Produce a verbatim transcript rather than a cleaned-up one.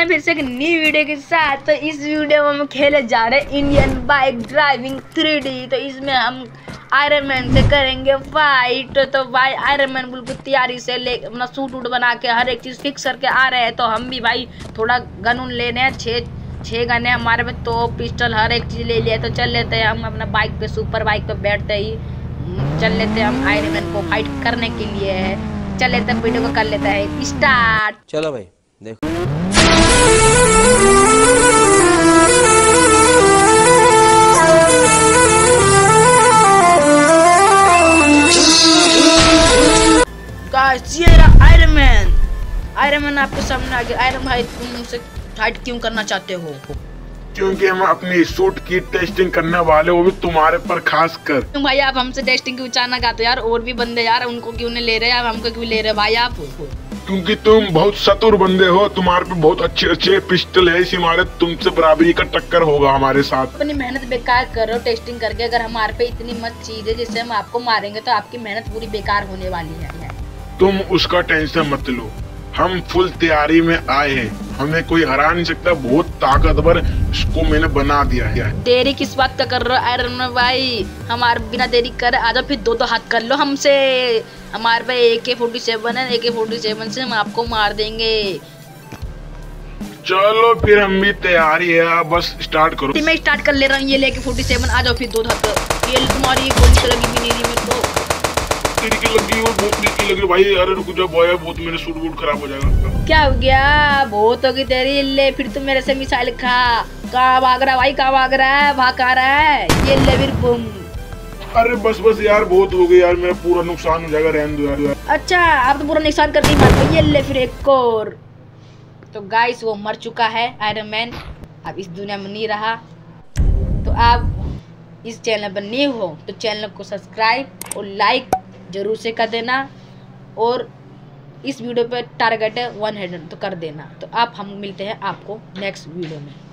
फिर से एक नई वीडियो के साथ। तो इस वीडियो में हम खेले जा रहे हैं Indian bike driving three D. तो इसमें हम आयरन मैन से करेंगे फाइट। तो भाई आयरन मैन बिल्कुल तैयारी से ले अपना सूट वूट बना के हर एक चीज़ फिक्स करके आ रहे हैं। तो हम भी भाई थोड़ा गन उन लेने हैं, छः छः गन है हमारे में, तो पिस्टल हर एक चीज़ ले लिया। तो चल लेते हैं हम अपना बाइक पे, सुपर बाइक पे बैठते ही चल लेते हैं हम आयरन मैन को फाइट करने के लिए। चल लेते हैं, वीडियो को कर लेते हैं स्टार्ट। चलो भाई देखो। गाइस ये रहा आयरन मैन। आयरन मैन आपके सामने आ गया। आयरन भाई तुम मुझसे फाइट क्यों करना चाहते हो? क्योंकि हम अपनी सूट की टेस्टिंग करने वाले, वो भी तुम्हारे पर खास कर। तुम भाई आप हमसे टेस्टिंग क्यों अचानक आते यार? और भी बंदे यार, उनको क्यों नहीं ले रहे यार, हमको क्यों ले रहे भाई आप? क्योंकि तुम बहुत चतुर बंदे हो, तुम्हारे पे बहुत अच्छे अच्छे पिस्टल है, इसी हमारे तुमसे बराबरी का टक्कर होगा हमारे साथ। अपनी मेहनत बेकार कर रहे हो टेस्टिंग करके। अगर हमारे पे इतनी मत चीज है जिससे हम आपको मारेंगे तो आपकी मेहनत पूरी बेकार होने वाली है। तुम उसका टेंशन मत लो, हम फुल तैयारी में आए हैं, हमें कोई हरा नहीं सकता। बहुत ताकतवर इसको मैंने बना दिया है। देरी किस बात का कर रहे हो आयरन मैन भाई? हमारे बिना देरी कर आ जाओ, फिर दो दो हाथ कर लो हमसे। हमारे पे ए के फोर्टी सेवन है, ए के फोर्टी सेवन से हम आपको मार देंगे। चलो फिर हम भी तैयारी है, आप बस स्टार्ट करो। मैं स्टार्ट कर ले रहा हूँ, ये लेके फोर्टी सेवन आ जाओ, फिर दो हाथ। ये तुम्हारी गोली लगी भी नहीं रही मेरे को। खिड़की लगी और बहुत खिड़की लगी भाई। अरे रुक जा बॉय, बहुत मेरे सूट वूट खराब हो जाएगा। क्या हो गया? बहुत होगी तेरी। ले फिर तुम मेरे से मिसाइल खा। कहाँ भाग रहा है भाई? कहाँ भाग रहा है? भाग आ रहा है? ये ले फिर बूम। अरे बस बस यार, बहुत हो गया यार, मेरा पूरा नुकसान हो जाएगा, रहने दो यार। अच्छा आप तो पूरा नुकसान करके ही मार। ये ले फिर एक और। तो गाइस वो मर चुका है आयरन मैन, अब इस दुनिया में नहीं रहा। तो आप इस चैनल पर न्यू हो तो चैनल को सब्सक्राइब और लाइक जरूर से कर देना। और इस वीडियो पे टारगेट है वन हंड्रेड, तो कर देना। तो आप हम मिलते हैं आपको नेक्स्ट वीडियो में।